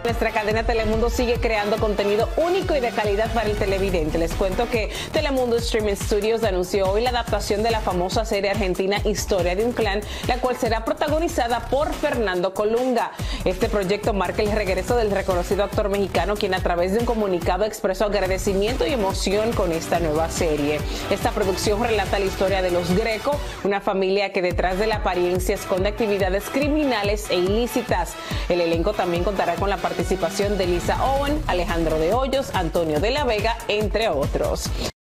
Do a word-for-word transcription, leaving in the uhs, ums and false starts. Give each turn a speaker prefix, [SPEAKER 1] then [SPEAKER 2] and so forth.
[SPEAKER 1] Nuestra cadena Telemundo sigue creando contenido único y de calidad para el televidente. Les cuento que Telemundo Streaming Studios anunció hoy la adaptación de la famosa serie argentina Historia de un Clan, la cual será protagonizada por Fernando Colunga. Este proyecto marca el regreso del reconocido actor mexicano, quien a través de un comunicado expresó agradecimiento y emoción con esta nueva serie. Esta producción relata la historia de los Greco, una familia que detrás de la apariencia esconde actividades criminales e ilícitas. El elenco también contará con la participación de Lisa Owen, Alejandro de Hoyos, Antonio de la Vega, entre otros.